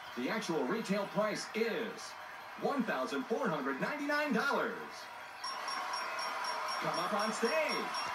The actual retail price is $1,499. Come up on stage.